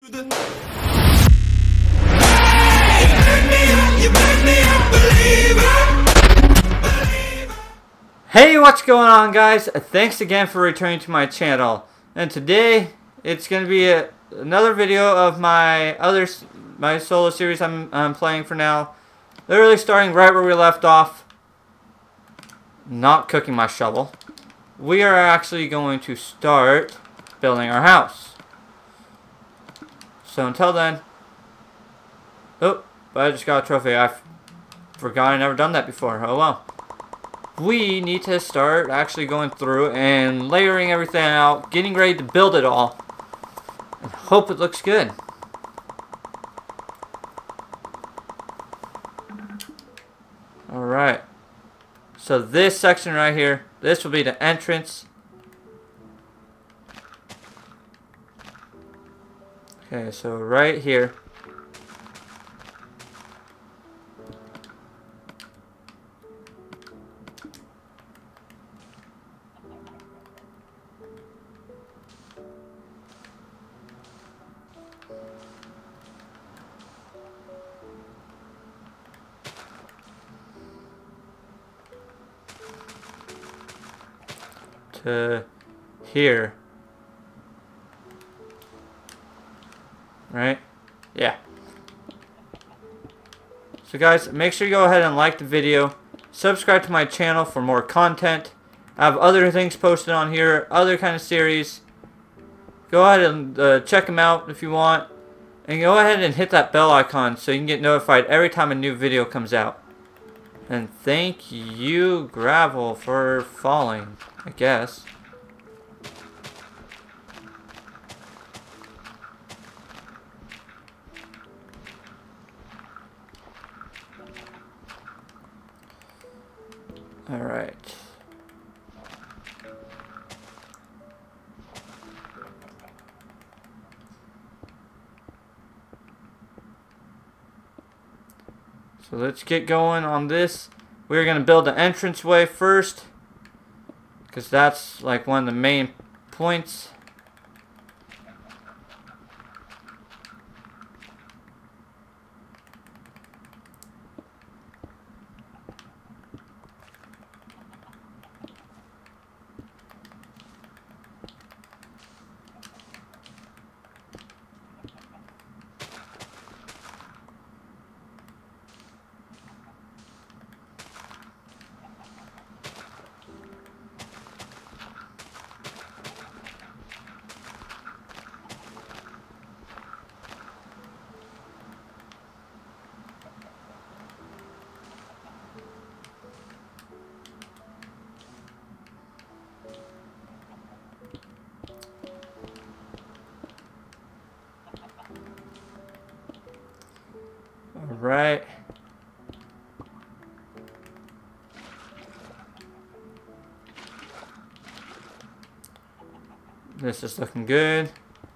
Hey, what's going on, guys? Thanks again for returning to my channel. And today it's going to be another video of my solo series I'm playing for now. Literally starting right where we left off. Not cooking my shovel. We are actually going to start building our house. So until then, oh, but I just got a trophy. I forgot I never done that before. Oh well. We need to start actually going through and layering everything out, getting ready to build it all, and hope it looks good. Alright. So this section right here, this will be the entrance. Okay, so right here. To here. Right? Yeah. So guys, make sure you go ahead and like the video. Subscribe to my channel for more content. I have other things posted on here, other kind of series. Go ahead and check them out if you want. And go ahead and hit that bell icon so you can get notified every time a new video comes out. And thank you, Gravel, for falling, I guess. Alright. So let's get going on this. We're going to build the entranceway first, because that's like one of the main points. Alright. This is looking good.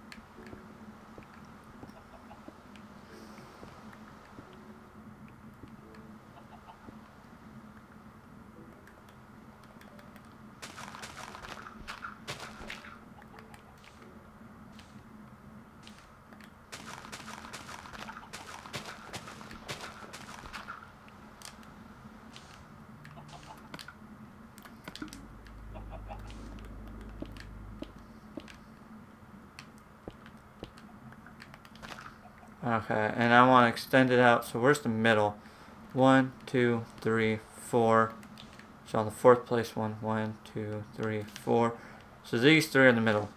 Okay, and I want to extend it out. So where's the middle? 1, 2, 3, 4. So on the fourth place one. 1, 2, 3, 4. So these three are in the middle.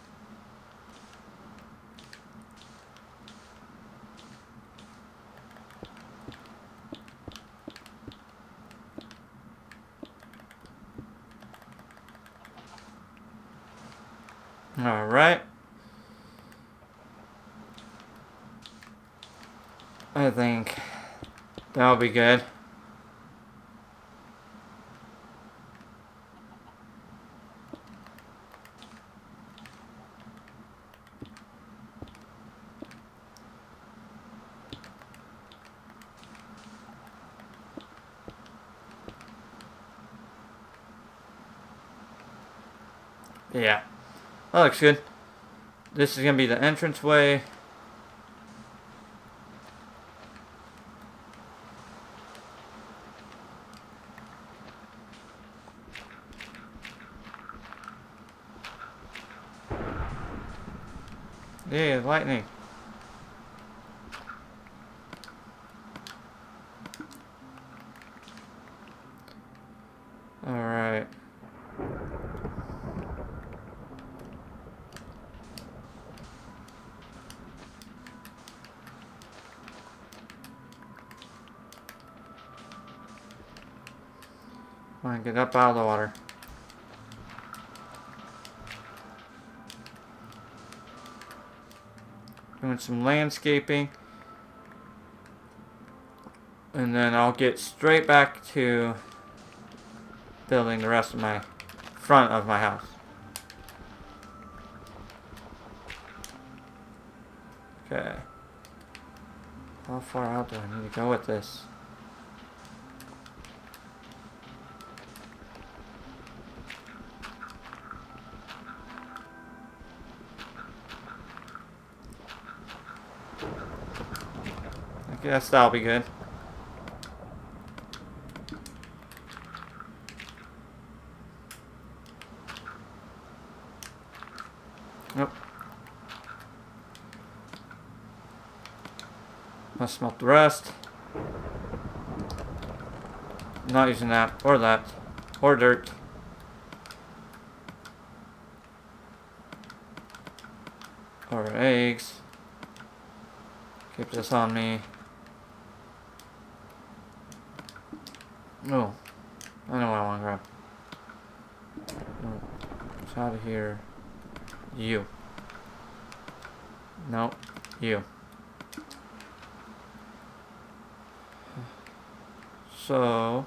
Alright. I think that'll be good. Yeah, that looks good. This is gonna be the entranceway. Yeah, lightning. Alright. Come on, get up out of the water. Doing some landscaping. And then I'll get straight back to building the rest of my front of my house. Okay. How far out do I need to go with this? I guess that'll be good. Nope. Let's smelt the rest. Not using that, or dirt. Or eggs. Keep this on me. Oh, I know what I want to grab. No, it's out of here. You. No, you. So,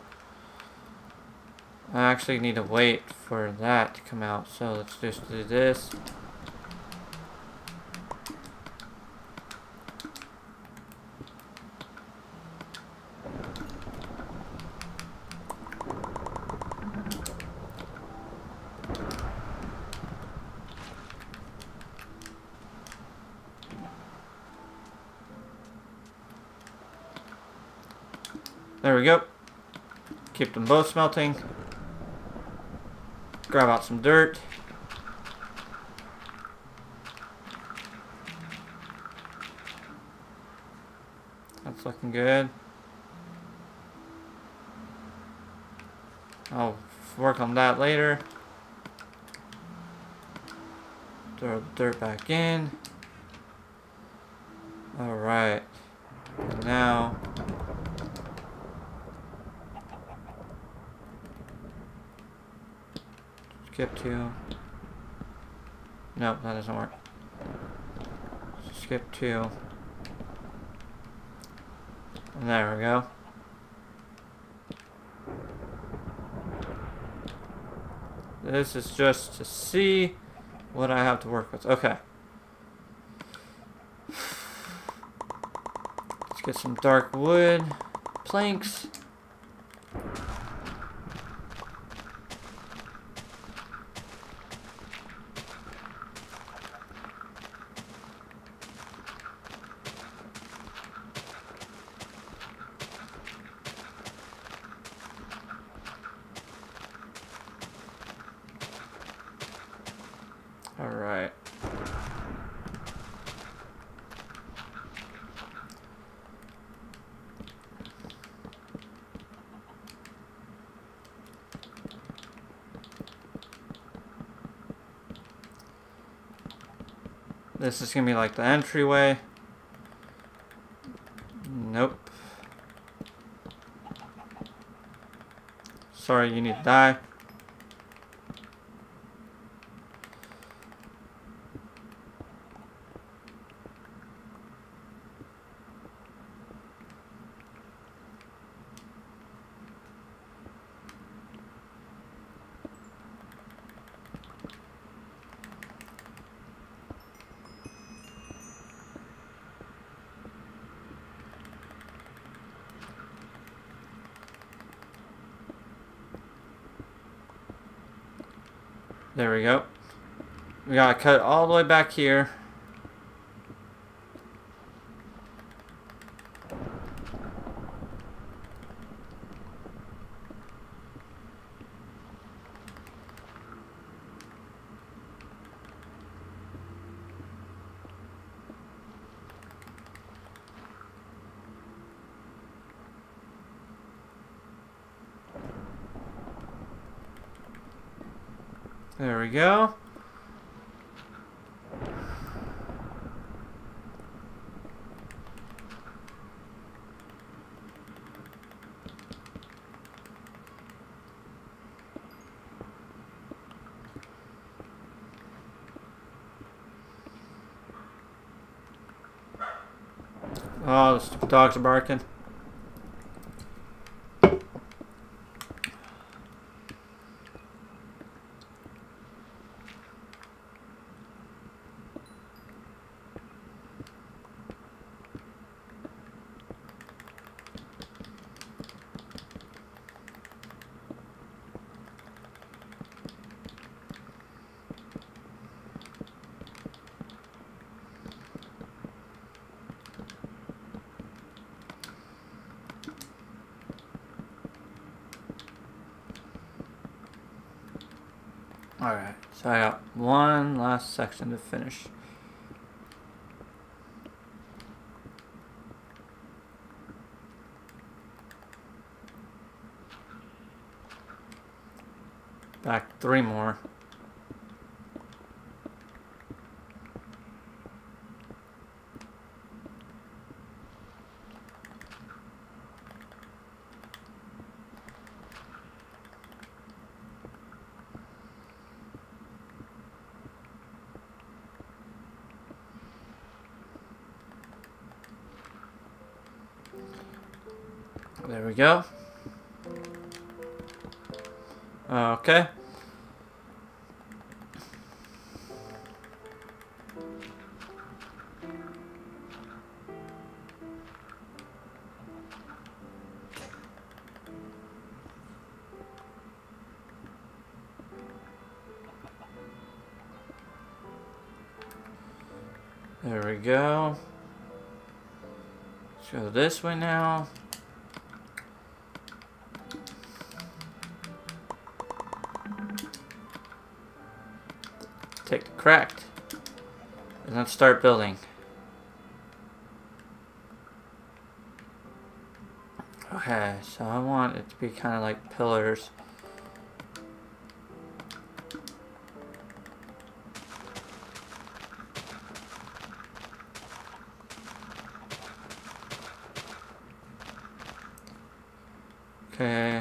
I actually need to wait for that to come out. So let's just do this. There we go. Keep them both smelting. Grab out some dirt. That's looking good. I'll work on that later. Throw the dirt back in. Alright. Now skip to. Nope, that doesn't work. Skip to. And there we go. This is just to see what I have to work with. Okay. Let's get some dark wood planks. All right. This is gonna be like the entryway. Nope. Sorry, you need to die. There we go. We gotta cut all the way back here. There we go. Oh, the dogs are barking. Alright, so I got one last section to finish. Back 3 more. There we go. Okay. There we go. Let's go this way now. Take the cracked. And let's start building. Okay, so I want it to be kind of like pillars. Okay.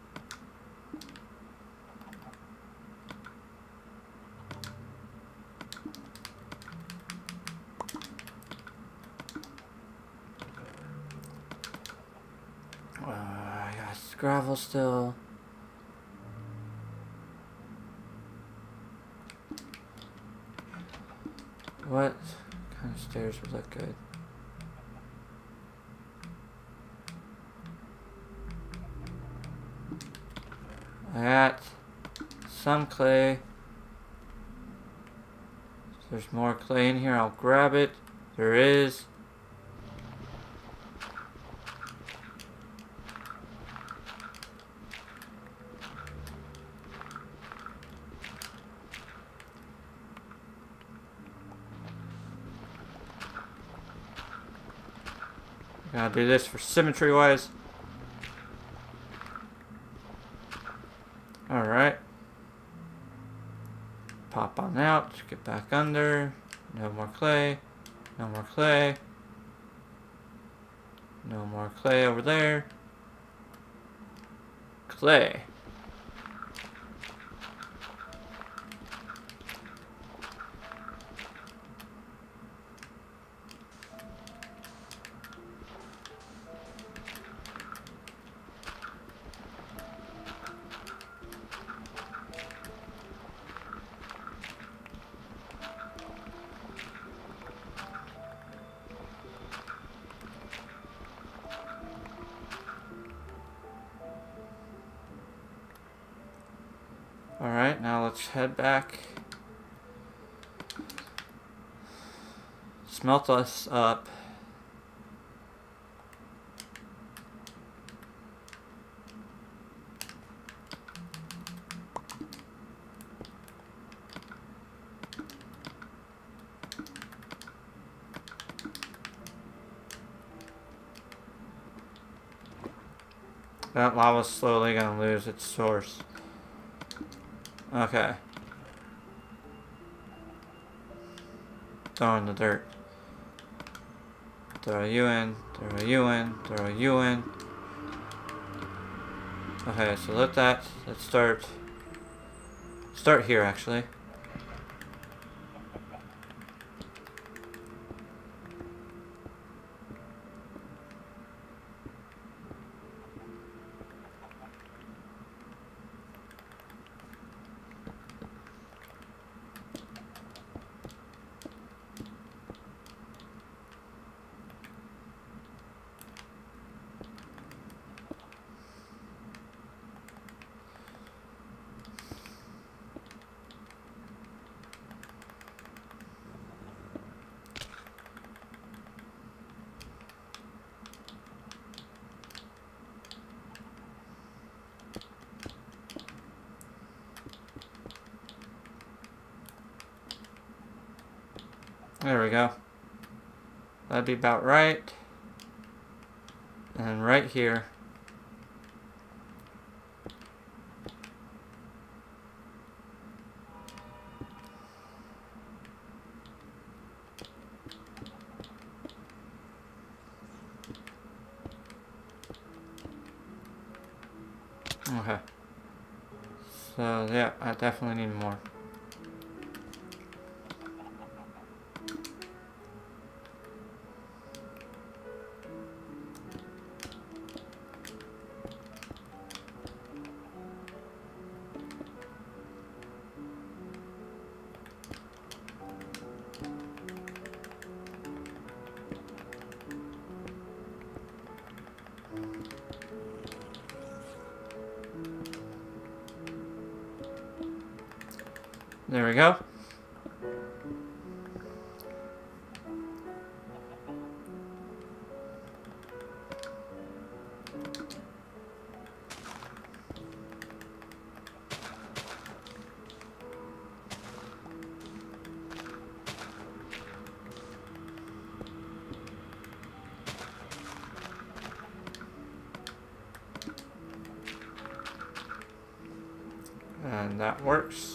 I got gravel still. What kind of stairs would look good? I got some clay. If there's more clay in here, I'll grab it. There is. Gotta do this for symmetry wise. Alright. Pop on out, get back under. No more clay. No more clay. No more clay over there. Clay. Alright, now let's head back. Smelt us up. That lava's slowly gonna lose its source. Okay. throw in the dirt. Throw you in, throw you in, throw you in. Okay, so let's start here actually. There we go. That'd be about right. And right here. Okay. So yeah, I definitely need more. There we go. And that works.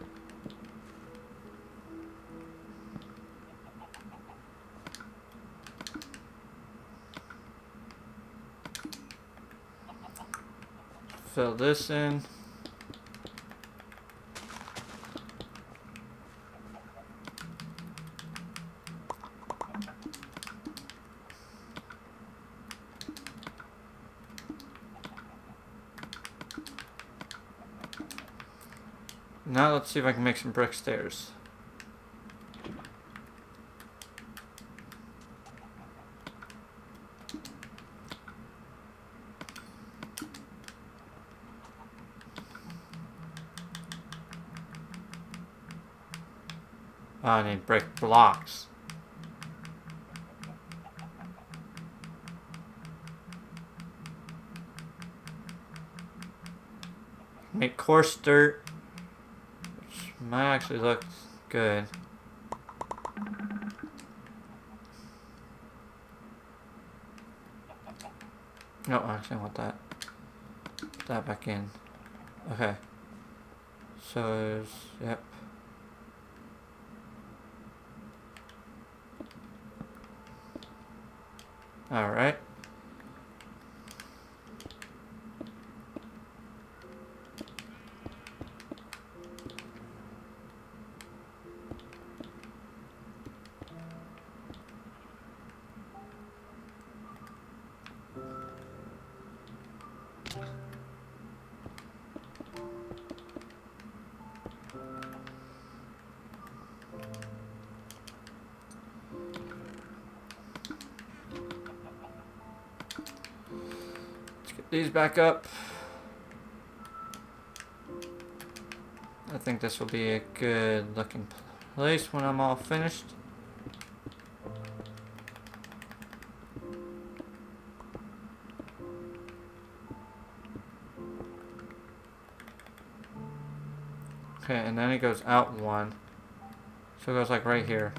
Fill this in. Now let's see if I can make some brick stairs. Oh, I need brick blocks. Make coarse dirt, which might actually look good. No, actually I want that. Put that back in. Okay. So, yep. Alright. These back up. I think this will be a good looking place when I'm all finished. Okay, and then it goes out one. So it goes like right here.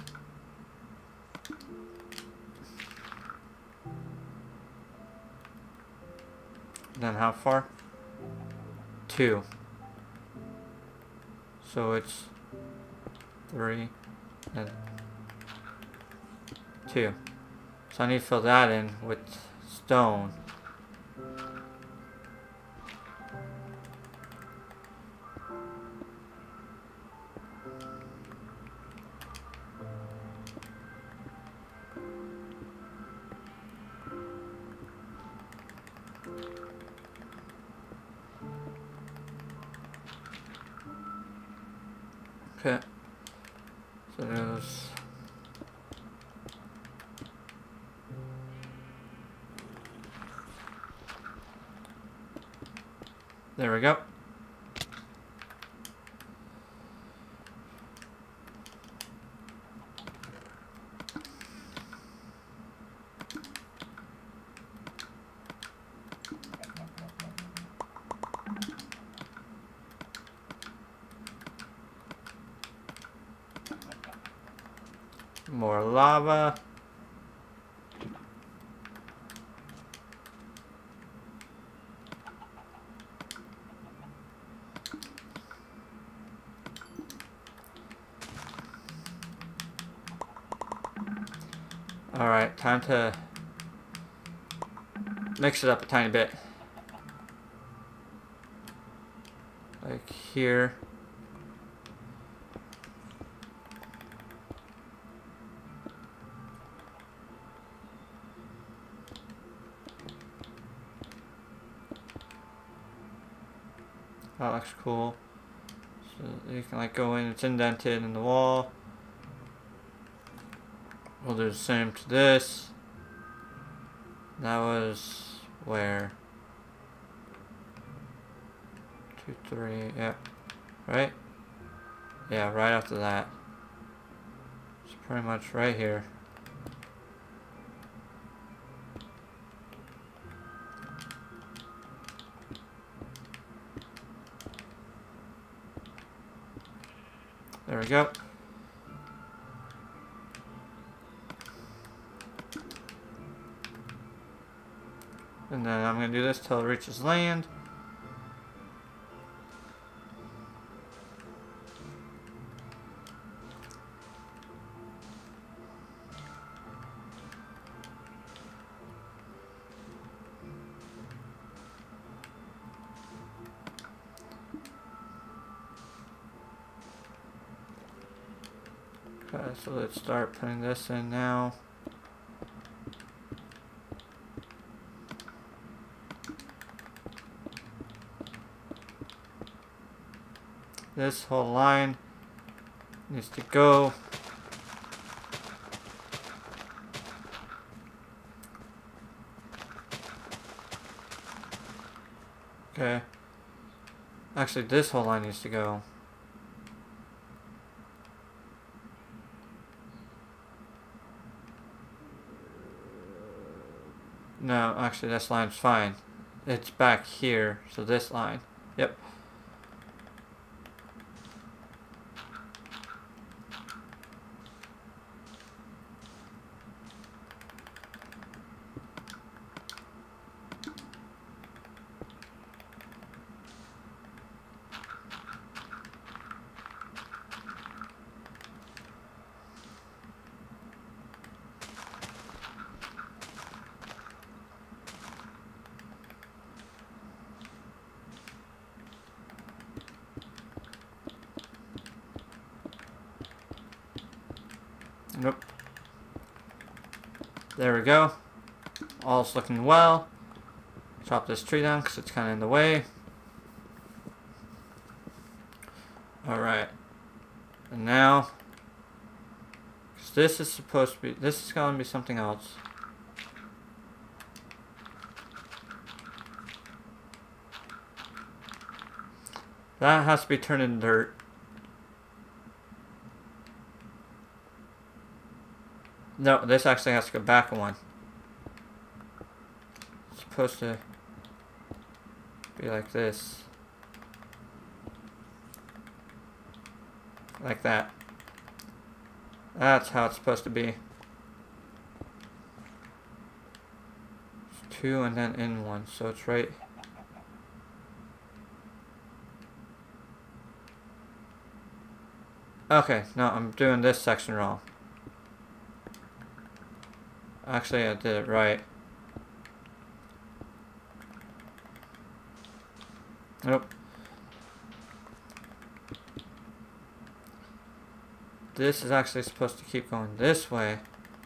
Then how far? 2. So it's 3 and 2. So I need to fill that in with stone. Okay. So there's... There we go. More lava. Alright, time to mix it up a tiny bit. Like here. That looks cool. So you can like go in, it's indented in the wall. We'll do the same to this. That was where? 2, 3, yep. Right? Yeah, right after that. It's pretty much right here. There we go. And then I'm going to do this till it reaches land. Okay, so let's start putting this in now. This whole line needs to go. Okay. Actually, this whole line needs to go. No, actually, this line's fine. It's back here, so this line. Yep. Nope. There we go. All's looking well. Chop this tree down because it's kind of in the way. Alright. And now, because this is supposed to be, this is going to be something else. That has to be turned into dirt. No, this actually has to go back one. It's supposed to be like this. Like that. That's how it's supposed to be. It's 2 and then in 1, so it's right. Okay, no, I'm doing this section wrong. Actually, I did it right. Nope. This is actually supposed to keep going this way.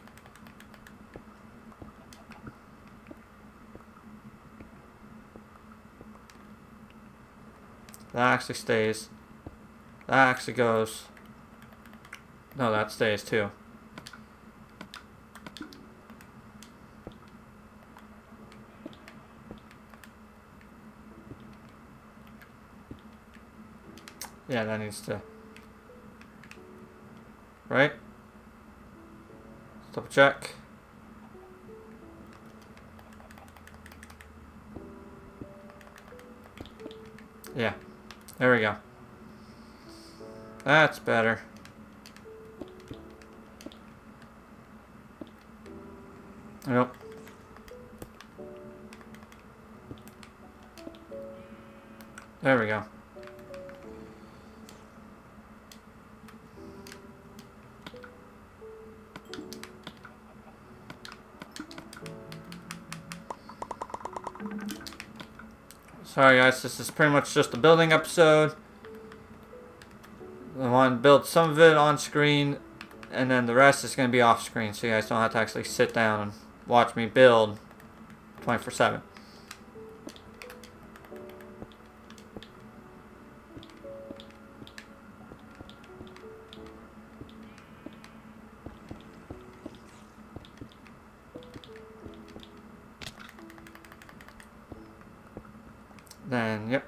That actually stays. That actually goes. No, that stays too. Yeah, that needs to. Right? Double check. Yeah. There we go. That's better. Yep. There we go. Sorry guys, this is pretty much just a building episode. I want to build some of it on screen, and then the rest is going to be off screen, so you guys don't have to actually sit down and watch me build 24/7. Then, yep.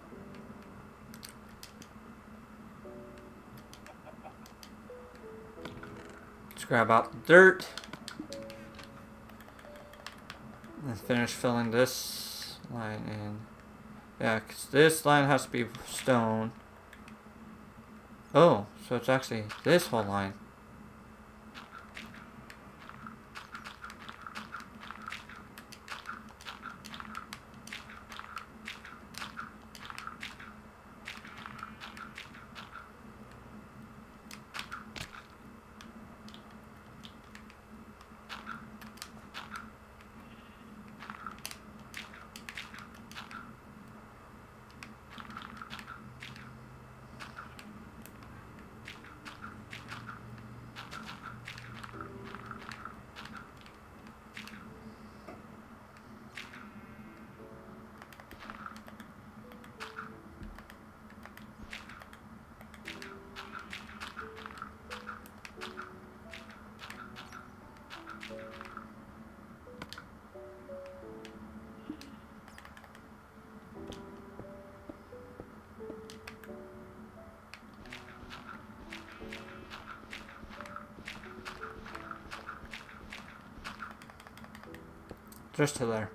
Let's grab out the dirt. And finish filling this line in. Yeah, because this line has to be stone. Oh, so it's actually this whole line. Just to there.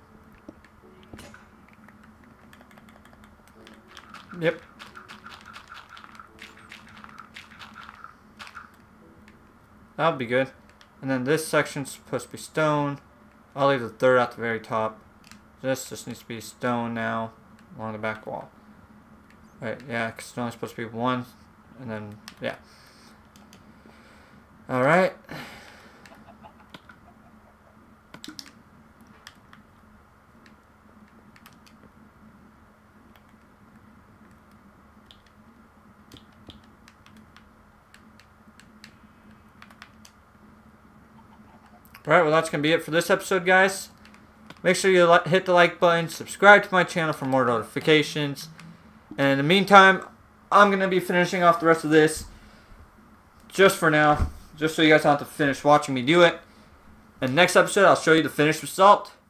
Yep. That'll be good. And then this section's supposed to be stone. I'll leave the third at the very top. This just needs to be stone now along the back wall. Right, yeah, because it's only supposed to be one. And then, yeah. Alright. Alright, well that's going to be it for this episode, guys. Make sure you hit the like button, subscribe to my channel for more notifications. And in the meantime, I'm going to be finishing off the rest of this just for now. Just so you guys don't have to finish watching me do it. And next episode, I'll show you the finished result.